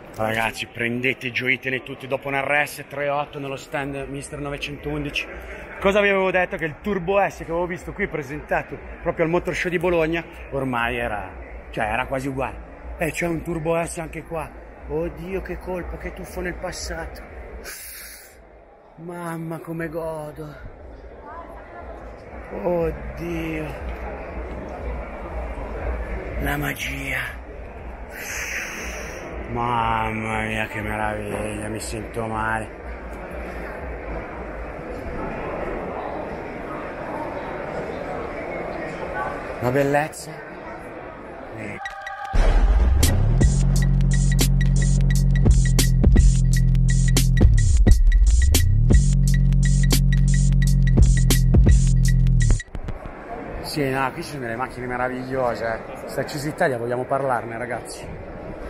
Ragazzi, prendete, gioitene tutti dopo un RS 3.8 nello stand Mister 911. Cosa vi avevo detto? Che il Turbo S che avevo visto qui presentato proprio al Motor Show di Bologna ormai era quasi uguale. E c'è un Turbo S anche qua. Oddio, che colpa, che tuffo nel passato. Mamma, come godo. Oddio. La magia. Mamma mia, che meraviglia, mi sento male. Una bellezza. Sì, no, qui ci sono delle macchine meravigliose. Sta Accesi Italia, vogliamo parlarne, ragazzi.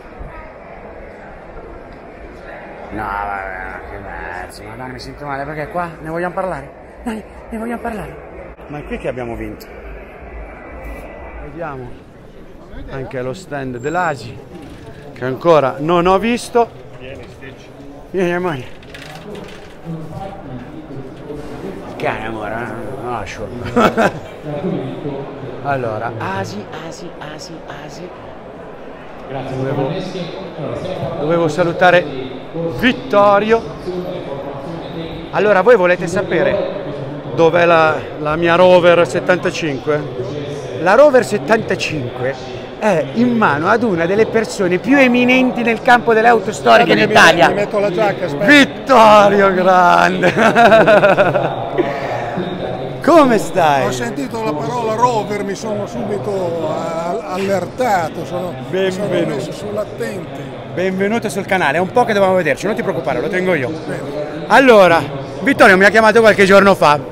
No, vabbè, che mezzo, madonna, mi sento male, perché qua ne vogliamo parlare? Dai, ne vogliamo parlare. Ma è qui che abbiamo vinto. Vediamo anche lo stand dell'Asi, che ancora non ho visto. Vieni, amore. Cane, amore, no, asciutto. Allora, Asi. Dovevo salutare Vittorio. Allora, voi volete sapere dov'è la mia Rover 75? La Rover 75 è in mano ad una delle persone più eminenti nel campo delle auto storiche in Italia. Mi metto la giacca, aspetta. Vittorio grande! Come stai? Ho sentito la parola Rover, mi sono subito allertato, sono messo sull'attenti. Benvenuto sul canale, è un po' che dovevamo vederci, non ti preoccupare, lo tengo io. Allora, Vittorio mi ha chiamato qualche giorno fa.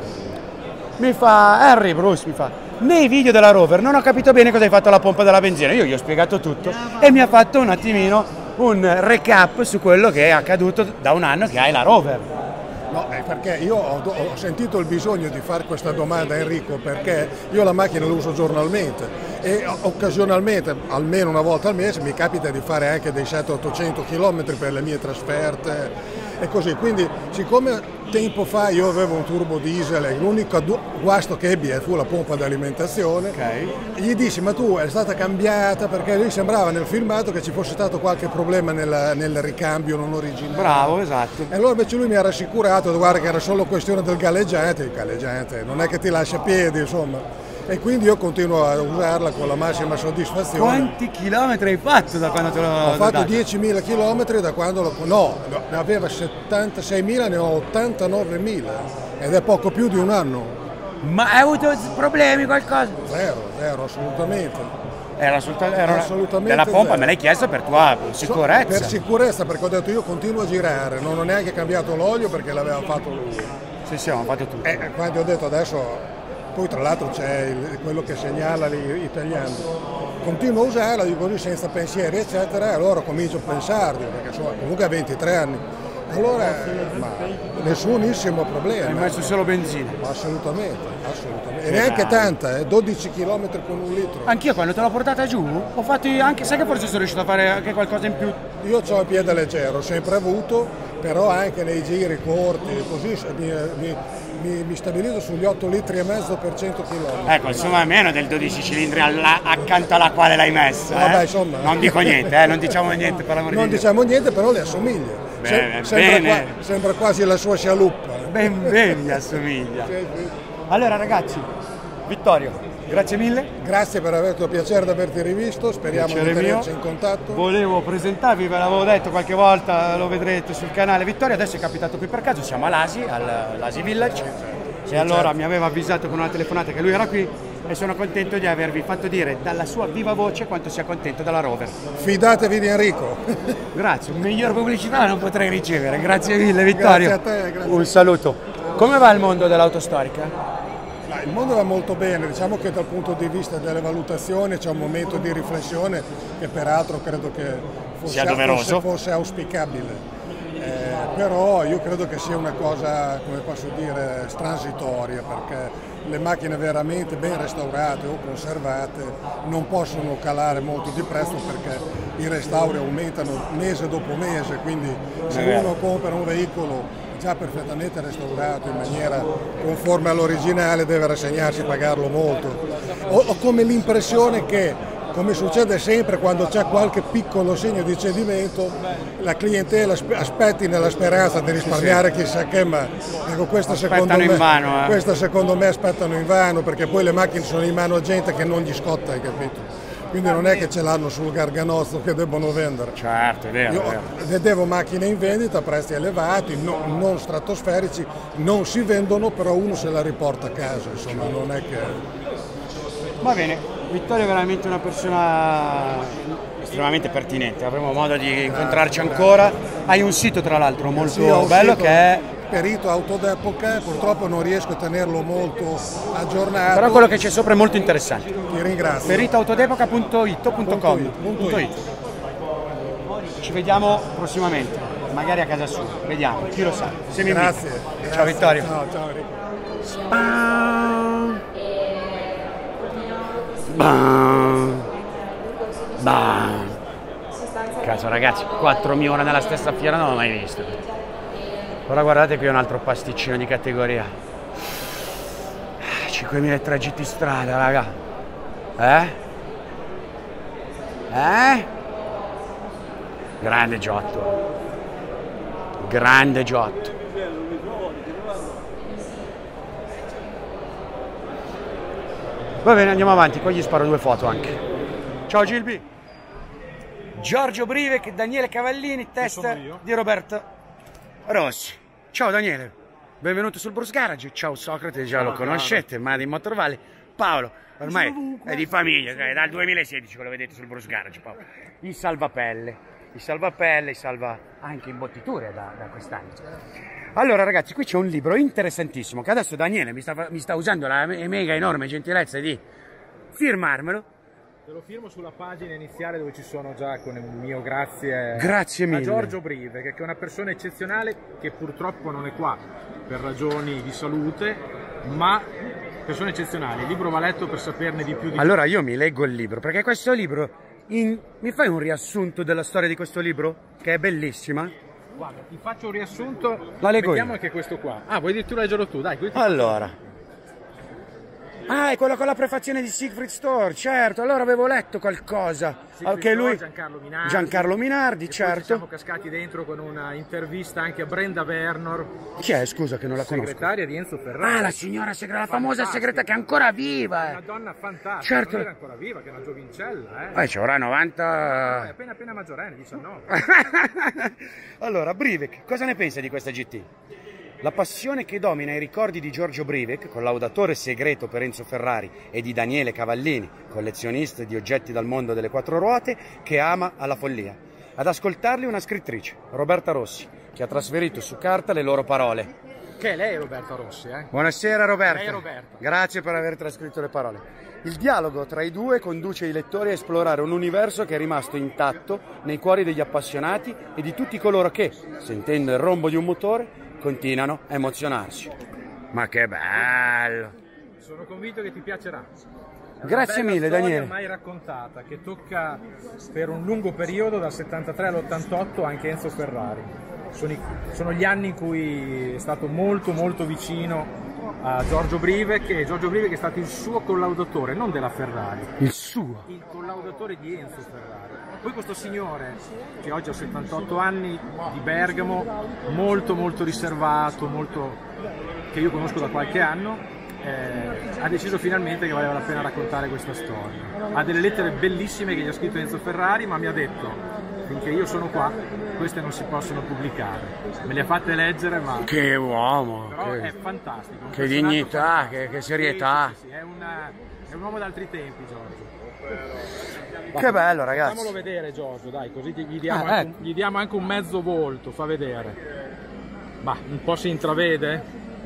Mi fa, Henry Bruce, mi fa, nei video della Rover non ho capito bene cosa hai fatto alla pompa della benzina. Io gli ho spiegato tutto e mi ha fatto un attimino un recap su quello che è accaduto da un anno che hai la Rover. No, perché io ho sentito il bisogno di fare questa domanda a Enrico, perché io la macchina la uso giornalmente e occasionalmente, almeno una volta al mese, mi capita di fare anche dei 700-800 km per le mie trasferte e così. Quindi, siccome tempo fa io avevo un turbo diesel e l'unico guasto che ebbi fu la pompa di alimentazione, gli dissi: ma tu è stata cambiata? Perché lui sembrava nel filmato che ci fosse stato qualche problema nel ricambio non originale. Bravo, esatto. E allora invece lui mi ha rassicurato, guarda che era solo questione del galleggiante, il galleggiante non è che ti lascia a piedi, insomma. E quindi io continuo a usarla con la massima soddisfazione. Quanti chilometri hai fatto da quando te l'ho Ho fatto dato? 10.000 km da quando no, ne aveva 76.000, ne ho 89.000 ed è poco più di un anno. Ma hai avuto problemi, qualcosa? Zero, assolutamente. Era Assolutamente della pompa, zero. me l'hai chiesto per tua sicurezza. Per sicurezza, perché ho detto io continuo a girare, non ho neanche cambiato l'olio perché l'aveva fatto lui. Sì, abbiamo fatto tutto. Quando ho detto adesso, poi tra l'altro c'è quello che segnala lì tagliando. Continuo a usarla, dico così senza pensieri eccetera, e allora comincio a pensarli, perché insomma, comunque ha 23 anni. Allora, ma nessunissimo problema. Hai messo solo benzina? Assolutamente. E neanche tanta, 12 km con un litro. Anch'io quando te l'ho portata giù, ho fatto anche, sai che forse sono riuscito a fare anche qualcosa in più? Io ho il piede leggero, ho sempre avuto, però anche nei giri corti, così mi stabilizzo sugli 8,5 litri per 100 km. Ecco, insomma, meno del 12 cilindri accanto alla quale l'hai messa. Vabbè, insomma. Non dico niente, non diciamo niente per l'amore di Dio. Non diciamo niente, però le assomiglia. Bene. Sembra quasi la sua scialuppa. Ben gli assomiglia. Sì. Allora ragazzi, Vittorio, grazie mille. Grazie per averti piacere di averti rivisto, speriamo di tenerci in contatto. Volevo presentarvi, ve l'avevo detto qualche volta, lo vedrete sul canale Vittorio, adesso è capitato qui per caso, siamo all'Asi, all'Asi Village. Sì, e allora certo. Mi aveva avvisato con una telefonata che lui era qui e sono contento di avervi fatto dire dalla sua viva voce quanto sia contento della Rover. Fidatevi di Enrico. Grazie, miglior pubblicità non potrei ricevere, grazie mille Vittorio. Grazie a te, grazie. Un saluto. Come va il mondo dell'auto storica? Il mondo va molto bene, diciamo che dal punto di vista delle valutazioni c'è un momento di riflessione che peraltro credo che fosse auspicabile. Però io credo che sia una cosa, come posso dire, transitoria, perché le macchine veramente ben restaurate o conservate non possono calare molto di prezzo perché i restauri aumentano mese dopo mese, quindi se uno compra un veicolo già perfettamente restaurato in maniera conforme all'originale deve rassegnarsi a pagarlo molto. Ho come l'impressione che, come succede sempre quando c'è qualche piccolo segno di cedimento, la clientela aspetti nella speranza di risparmiare chissà che, ma ecco, questa secondo me aspettano in vano, perché poi le macchine sono in mano a gente che non gli scotta, hai capito? Quindi non è che ce l'hanno sul garganozzo che debbono vendere. Certo, è vero. Io vedevo macchine in vendita a prezzi elevati, non stratosferici, non si vendono, però uno se la riporta a casa, insomma, non è che... Va bene, Vittorio è veramente una persona estremamente pertinente, avremo modo di incontrarci ancora. Hai un sito tra l'altro molto bello che è Perito Auto d'Epoca, purtroppo non riesco a tenerlo molto aggiornato. Però quello che c'è sopra è molto interessante. Ti ringrazio. peritoautodepoca.it. Ci vediamo prossimamente, magari a casa sua, vediamo, chi lo sa. Grazie. Ciao Vittorio. Ciao Enrico. Cazzo ragazzi, 4.000 ore nella stessa fiera non l'ho mai visto. Ora guardate qui un altro pasticcino di categoria. 5.003 GT strada, raga. Grande Giotto. Grande Giotto. Va bene, andiamo avanti, poi gli sparo 2 foto anche. Ciao Gilby. Giorgio Brivec, Daniele Cavallini, test di Roberto Rossi. Ciao Daniele, benvenuto sul Bruce Garage. Ciao Socrate, già lo conoscete, ma di Motorvalle. Paolo, ormai è di famiglia, dal 2016 che lo vedete sul Bruce Garage. Paolo. Il salvapelle, salva anche imbottiture da quest'anno. Allora ragazzi, qui c'è un libro interessantissimo che adesso Daniele mi sta usando la mega enorme gentilezza di firmarmelo. Te lo firmo sulla pagina iniziale dove ci sono già con il mio grazie mille a Giorgio Brive, che è una persona eccezionale che purtroppo non è qua per ragioni di salute, ma persona eccezionale. Il libro va letto per saperne di più. Allora io mi leggo il libro, perché questo libro, mi fai un riassunto della storia di questo libro? Che è bellissima. Guarda, ti faccio un riassunto, la leggo mettiamo io. Anche questo qua. Ah, vuoi dirti leggerlo tu? Dai, allora. Ah, è quello con la prefazione di Siegfried Storr, certo, allora avevo letto qualcosa. Anche lui, Giancarlo Minardi, certo. Siamo cascati dentro con una intervista anche a Brenda Wernor. Chi è, scusa, che non la conosco? Segretaria di Enzo Ferrari. Ah, la signora segretaria, la famosa segretaria che è ancora viva. Una donna fantastica, certo. Non era ancora viva, che è una giovincella. Ci avrà 90... No, è appena maggiorenne, 19. Allora, Brivec, cosa ne pensa di questa GT? La passione che domina i ricordi di Giorgio Brivec, collaudatore segreto per Enzo Ferrari, e di Daniele Cavallini, collezionista di oggetti dal mondo delle 4 ruote, che ama alla follia. Ad ascoltarli una scrittrice, Roberta Rossi, che ha trasferito su carta le loro parole. Che è lei Roberta Rossi, Buonasera Roberta. Lei è Roberta. Grazie per aver trascritto le parole. Il dialogo tra i due conduce i lettori a esplorare un universo che è rimasto intatto nei cuori degli appassionati e di tutti coloro che, sentendo il rombo di un motore, continuano a emozionarsi. Ma che bello! Sono convinto che ti piacerà. Grazie mille Daniele. Mai raccontata, che tocca per un lungo periodo dal 73 all'88 anche Enzo Ferrari. Sono gli anni in cui è stato molto vicino a Giorgio Brivec, e Giorgio Brivec è stato il suo collaudatore, non della Ferrari. Il suo? Il collaudatore di Enzo Ferrari. Poi questo signore, che oggi ha 78 anni, di Bergamo, molto riservato, che io conosco da qualche anno, ha deciso finalmente che valeva la pena raccontare questa storia. Ha delle lettere bellissime che gli ha scritto Enzo Ferrari, ma mi ha detto: finché io sono qua, queste non si possono pubblicare. Me le ha fatte leggere, ma... Che uomo! Però è fantastico. Che dignità, che serietà. Sì, è un uomo d'altri tempi, Giorgio. Che bello, ragazzi. Facciamolo vedere, Giorgio, dai, così gli diamo anche un mezzo volto, fa vedere. Ma un po' si intravede?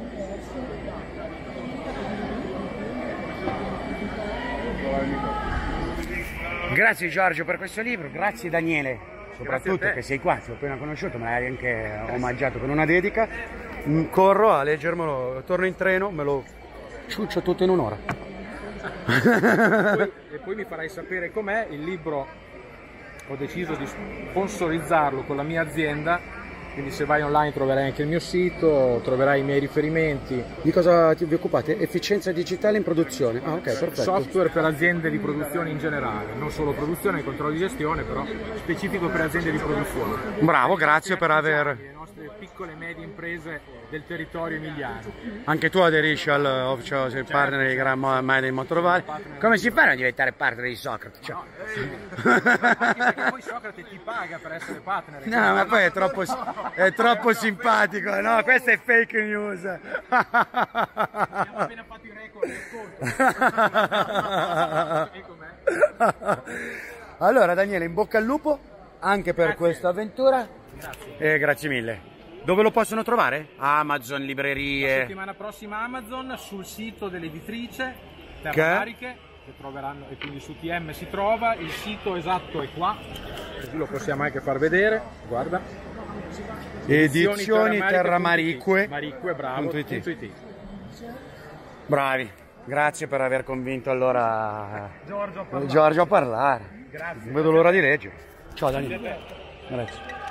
Grazie Giorgio per questo libro, grazie Daniele, soprattutto che sei qua, ti ho appena conosciuto, me l'hai anche omaggiato con una dedica. Corro a leggermelo, torno in treno, me lo ciuccio tutto in un'ora. E poi mi farai sapere com'è. Il libro ho deciso di sponsorizzarlo con la mia azienda, quindi se vai online troverai anche il mio sito, troverai i miei riferimenti. Di cosa vi occupate? Efficienza digitale in produzione? Ah, ok, perfetto. Software per aziende di produzione in generale, non solo produzione e controllo di gestione, però specifico per aziende di produzione. Bravo, grazie per aver... Le nostre piccole e medie imprese del territorio emiliano. Anche tu aderisci al official, sei partner di Gran Mai dei Motorovali. Come si fa a diventare partner di Socrate? Cioè... No, anche perché poi Socrate ti paga per essere partner. No, ma poi è troppo simpatico, no? Questa è fake news. Abbiamo appena fatto i record di ascolto. Allora Daniele, in bocca al lupo anche per questa avventura. Grazie. Grazie mille. Dove lo possono trovare? Amazon, librerie. La settimana prossima Amazon, sul sito dell'editrice Terramariche, che troveranno, e quindi su TM si trova. Il sito esatto è qua, così lo possiamo anche far vedere. Guarda. Edizioni Terramarique. Marique, bravo. .it. Bravi. Grazie per aver convinto allora Giorgio a parlare. Grazie. Non vedo l'ora di leggere. Ciao Daniele. Grazie.